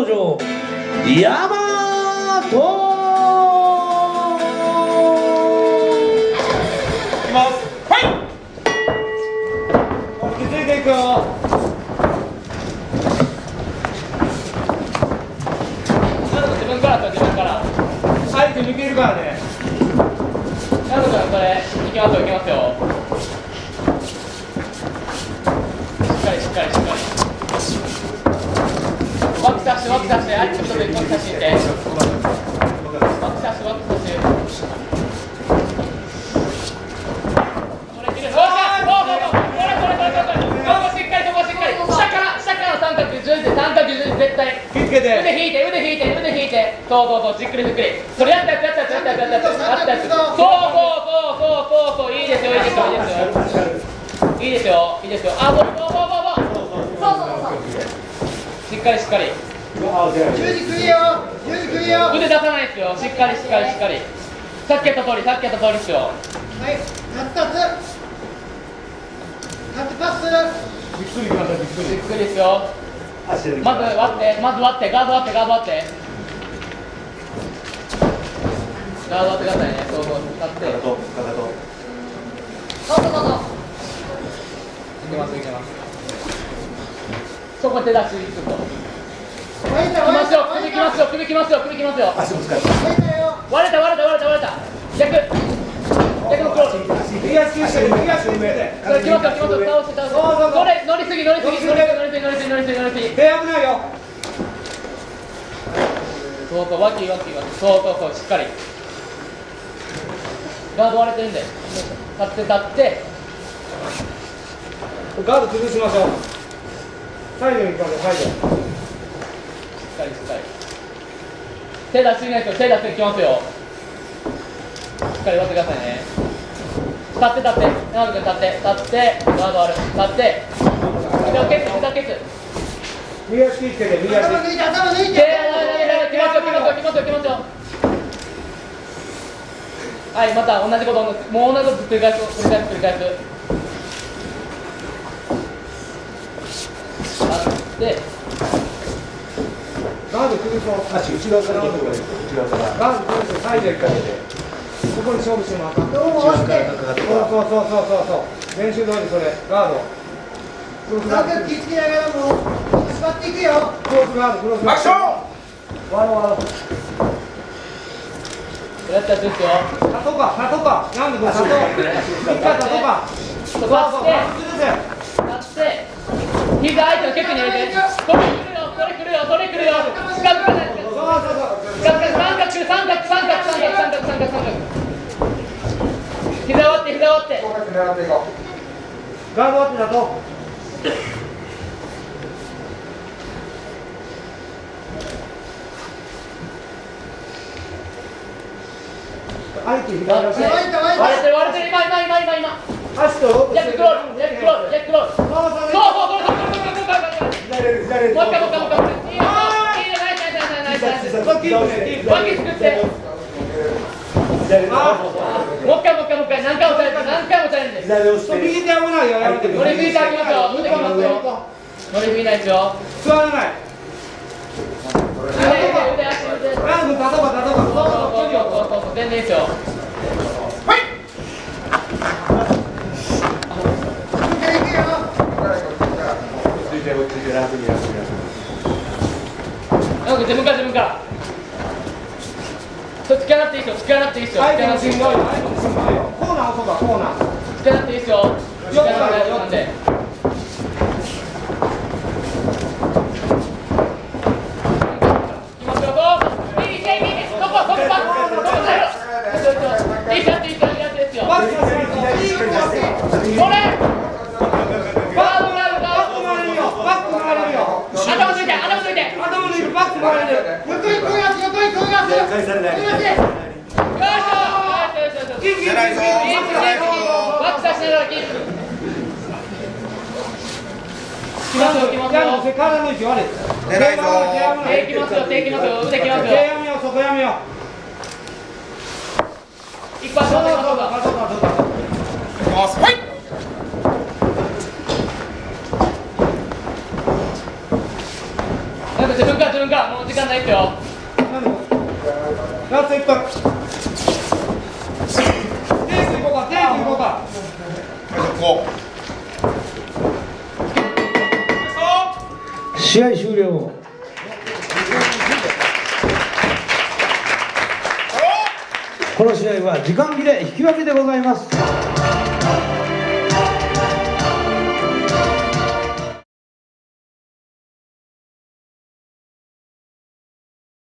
場ヤマト。 いきます。はい。気づいていくよ。 自分からと自分から。 相手抜けるからね。 なるほど、それ、いきますよ、いきますよ。しっかり、しっかり、しっかり。バックさして、バックさして、相手のことでバックさしていって。バックさして、バックさして。これ、いける。おー、しっかり、そこしっかり。下からの三角、順で、三角、順で、絶対。 気付けて。 腕引いて、腕引いて、腕引いて。そう、じっくり、じっくり。それやったやつ、やったやつ、やったやつ、やったやつ、やったやつ。そう、いいですよ、いいですよ、いいですよ。いいですよ、いいですよ。あ、そう。しっかり、しっかり。 十字クリア。 腕出さないですよ。しっかり、しっかり、しっかり。さっきやった通りですよ。 はい、タッチパス。 じっくりいきましょう、じっくり。 じっくりですよ。まず割って、ガード割って。ガード割ってくださいね。そう、立って。 かかと。 いけます。そこ手出し、ちょっと。 割れた。 首きますよ。 足も使って。 割れた。逆のクローズ。 右足上。 それ来ますよ。倒して。それ乗りすぎ。 手危ないよ。 そう、脇。そう、しっかり。ガード割れてるんで。立って。 ガード崩しましょう。サイドに行きましょう、サイド。 しっかり。手出していないですよ。手出していきますよ。しっかり割ってくださいね。立って。長野君立って。ガードある。立って。膝をケツ。 右足気付けて、右足。 頭抜いて。 きますよ。はい、また同じこと、もう同じこと繰り返す。立って。 ガード崩そう。足内側から。ガード崩して、サイドにかけて。ここに勝負してもらった。そう。練習通りそれ、ガード。 三角気付けながらも縛っていくよ。 クロスガード。アクション。割ろう。 やったやつですよ。 立とうか。なんでこれ立とう。一回立とうか。 立って。膝相手のケツに入れて。それ来るよ。近づかない。三角。膝割って。 ガード割って立とう。相手左足。 割れてる。今。 足とロープ。 ジャッククロール。そう。 左。 もう一回。いいよ。ナイス。脇作って。もう一回。何回もされるんです。 左押して。右手危ないよ。やめて。 乗りすぎてあげますよ。乗りすぎないですよ。 座らない。 腕足。 ガード立とうか。 そう。全然いいですよ。自分からそれ突き放っていいですよ。 相手のしんどいよ。コーナー押そうか、コーナー。 突き放っていいですよ。突き放って大丈夫なんで。いきますよ。いいです。どこいいですよ。これ頭抜いて。 横に転がす。よいしょ。 バックさせながらキープ。きますよ。 体の位置悪い。 手きますよ。腕きますよ。 そこやめよう。 一発そうはい。 中自分かもう時間ないですよ。 ラスト1分。テイク行こうか。 試合終了。この試合は時間切れ引き分けでございます。